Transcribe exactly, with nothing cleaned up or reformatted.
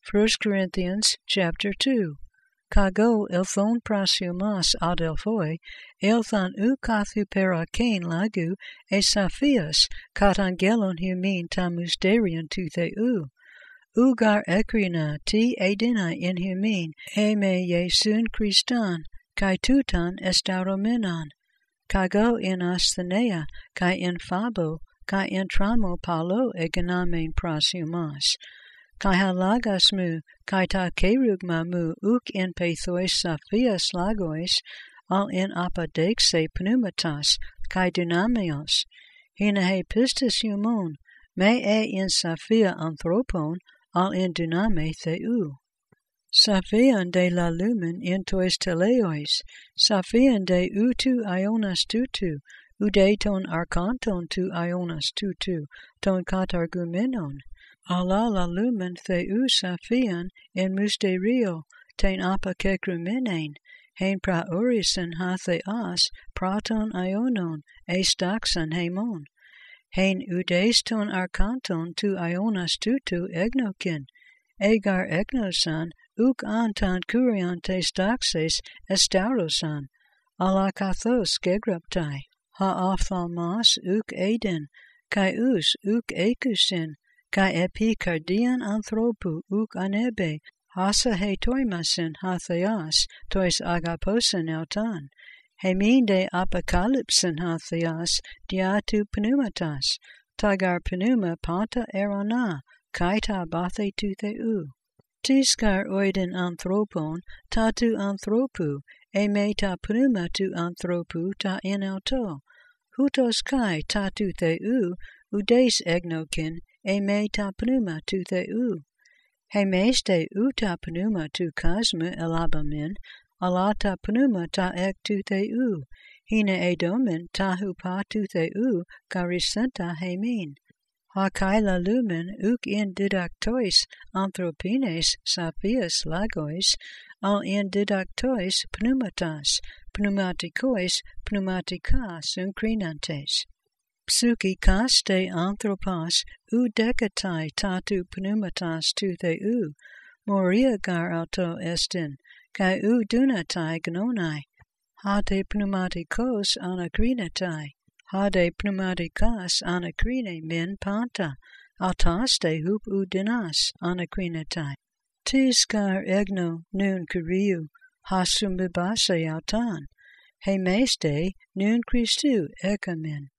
First Corinthians chapter two. Kago elthon prasiumas adelphoi, elthon u kathu perakain lagu, e saphias, kat angelon humin tamusdarian tu theu. Ugar ekrina ti edina in humin, e me Jesun Christan, kai tutan estauromenon. Kago in asthenea, kai in fabo, kai in tramo palo egenamen prasiumas. Kai halagasmu, kai ta kerugmamu uk in pethois saphias lagois, al in apadexe pneumatas, kai dunamios. Hina he pistis humon, me e in saphia anthropon, al in duname theu. Saphian de la lumen in tois teleois, saphian de utu ionas tutu, ude ton arkanton tu ionas tutu, ton katargumenon. Ala la lumen theu saphian in musterio, ten apakekrumenain, hein pra orisen ha theas, praton ionon, estaxan hemon. Hein udes ton arkanton tu ionas tutu egnokin, egar egnosan, uk antan kuriante staxes estaurosan, ala kathos gegraptai, ha ophthalmas uk eden, kai us uk ekusin, kai epicardian anthropu uk anebe, hasa he toimasin ha theas, tois agaposin autan, hemin de apocalypsin ha theas, diatu pneumatas, tagar pneuma panta erona, kai ta bathe tu theu. Tiskar oiden anthropon, tatu anthropu, e me ta pneuma tu anthropu ta in auto, hutos kai tatu theu, udes egnokin, e me ta pneuma tu theu. He meste u ta pneuma tu cosma elabamin, ala ta pneuma ta ek tu theu, hina edomin tahu pa tu theu, carisenta hemin. Ha kai la lumen uk in didactois anthropines saphias lagois, al in didactois pneumatas, pneumatikois pneumatica syncrinantes. Psukikas de anthropos u decatai tatu pneumatas tu theu, moria gar auto estin, kai u dunatai gnonai, ha de pneumatikos anakrinatai, ha de pneumatikas anakrine min panta, autas de hup u dinas anakrinatai. Tis gar egno nun kuriu, ha sumbibase autan, he meste nun Christu ekamin.